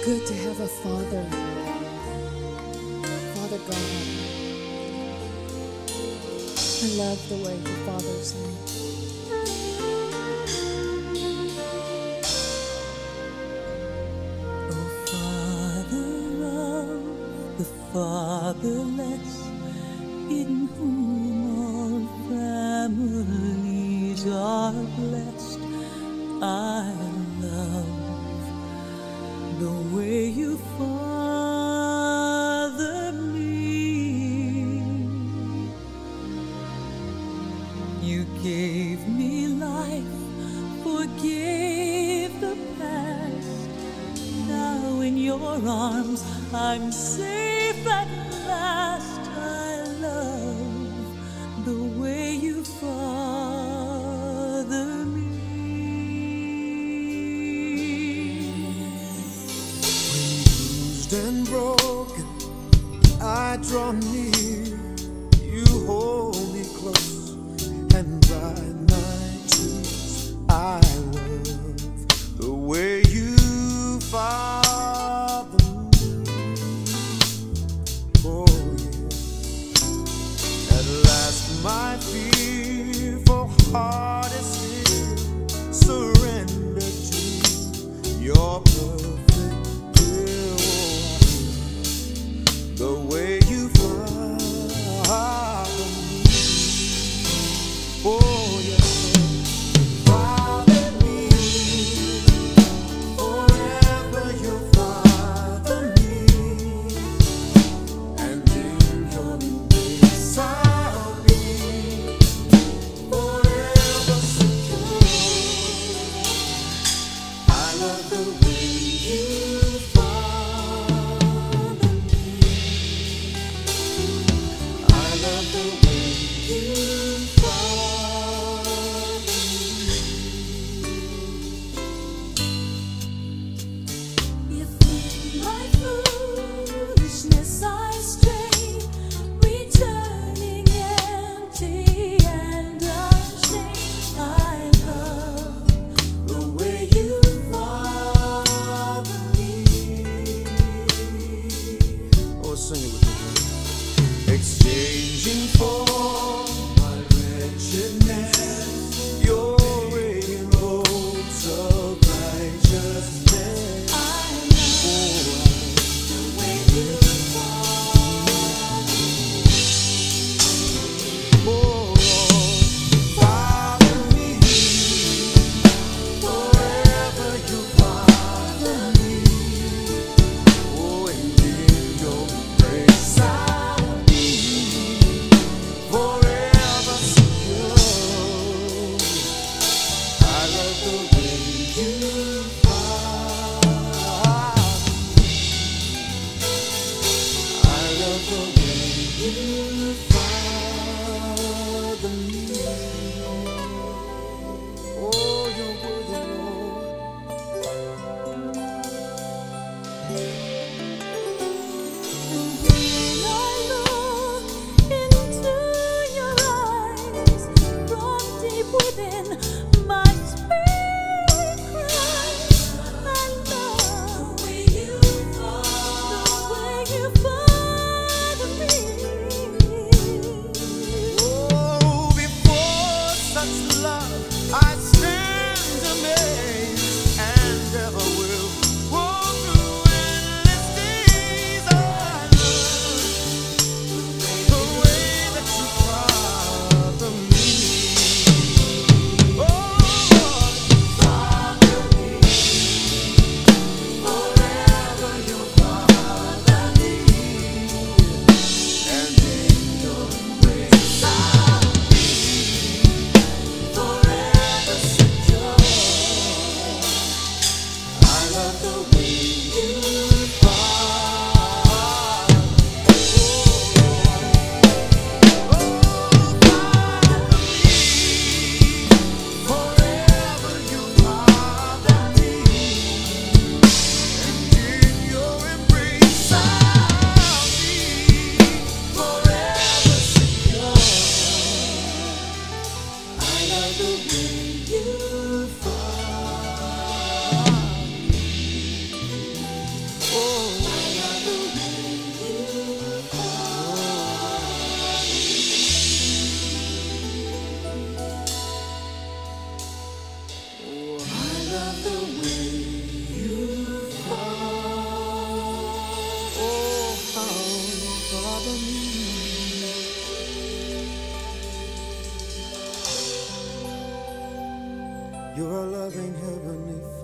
good to have a Father, Father God. I love the way He fathers me. Oh, Father of the fatherless, in whom all families are blessed, I love the way you father me. You gave me life, forgave the past. Now in your arms I'm safe at last. I love the way you father me. And broken, I draw near. You hold me close and dry my tears. I love the way you father me. Oh yeah. At last my fearful heart is still surrendered to your perfect will. The way you father me, oh yeah, father me, forever you father me, and in your embrace I'll be forever secure. I love the way you love the way you fall. You're a loving Heavenly Father.